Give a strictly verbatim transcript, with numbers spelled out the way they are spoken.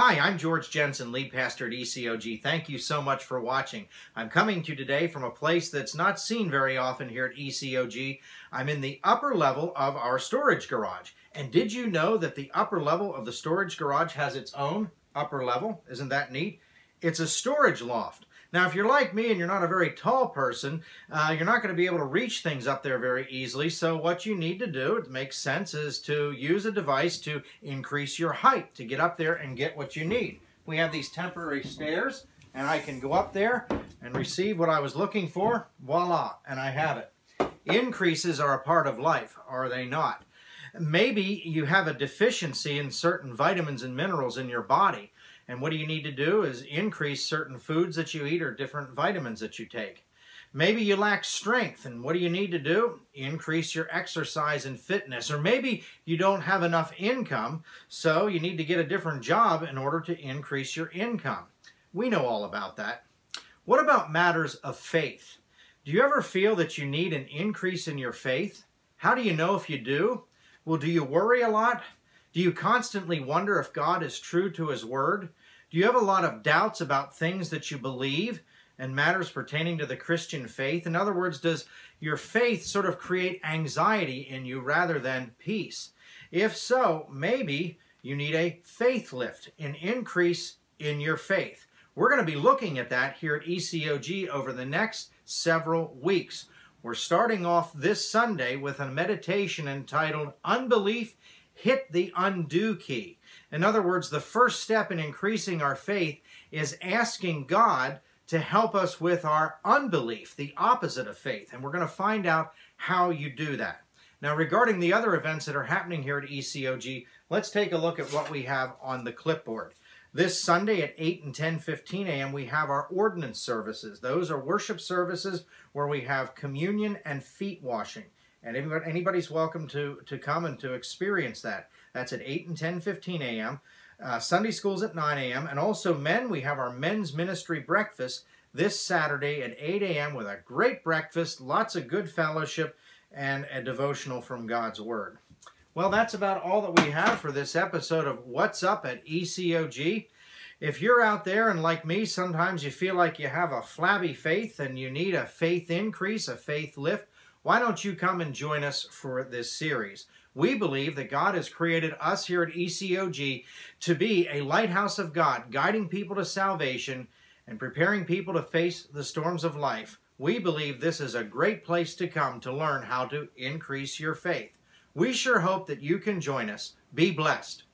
Hi, I'm George Jensen, lead pastor at E C O G. Thank you so much for watching. I'm coming to you today from a place that's not seen very often here at E C O G. I'm in the upper level of our storage garage. And did you know that the upper level of the storage garage has its own upper level? Isn't that neat? It's a storage loft. Now, if you're like me and you're not a very tall person, uh, you're not going to be able to reach things up there very easily. So what you need to do, it makes sense, is to use a device to increase your height to get up there and get what you need. We have these temporary stairs, and I can go up there and receive what I was looking for. Voila, and I have it. Increases are a part of life, are they not? Maybe you have a deficiency in certain vitamins and minerals in your body. And what do you need to do is increase certain foods that you eat or different vitamins that you take. Maybe you lack strength, and what do you need to do? Increase your exercise and fitness. Or maybe you don't have enough income, so you need to get a different job in order to increase your income. We know all about that. What about matters of faith? Do you ever feel that you need an increase in your faith? How do you know if you do? Well, do you worry a lot? Do you constantly wonder if God is true to His Word? Do you have a lot of doubts about things that you believe and matters pertaining to the Christian faith? In other words, does your faith sort of create anxiety in you rather than peace? If so, maybe you need a faith lift, an increase in your faith. We're going to be looking at that here at E C O G over the next several weeks. We're starting off this Sunday with a meditation entitled Unbelief Hit the Undo Key. In other words, the first step in increasing our faith is asking God to help us with our unbelief, the opposite of faith. And we're going to find out how you do that. Now, regarding the other events that are happening here at E C O G, let's take a look at what we have on the clipboard. This Sunday at eight and ten fifteen a m we have our ordinance services. Those are worship services where we have communion and feet washing. And anybody's welcome to, to come and to experience that. That's at eight and ten fifteen a m Uh, Sunday school's at nine a m And also men, we have our men's ministry breakfast this Saturday at eight a m with a great breakfast, lots of good fellowship, and a devotional from God's Word. Well, that's about all that we have for this episode of What's Up at E C O G. If you're out there and like me, sometimes you feel like you have a flabby faith and you need a faith increase, a faith lift, why don't you come and join us for this series? We believe that God has created us here at E C O G to be a lighthouse of God, guiding people to salvation and preparing people to face the storms of life. We believe this is a great place to come to learn how to increase your faith. We sure hope that you can join us. Be blessed.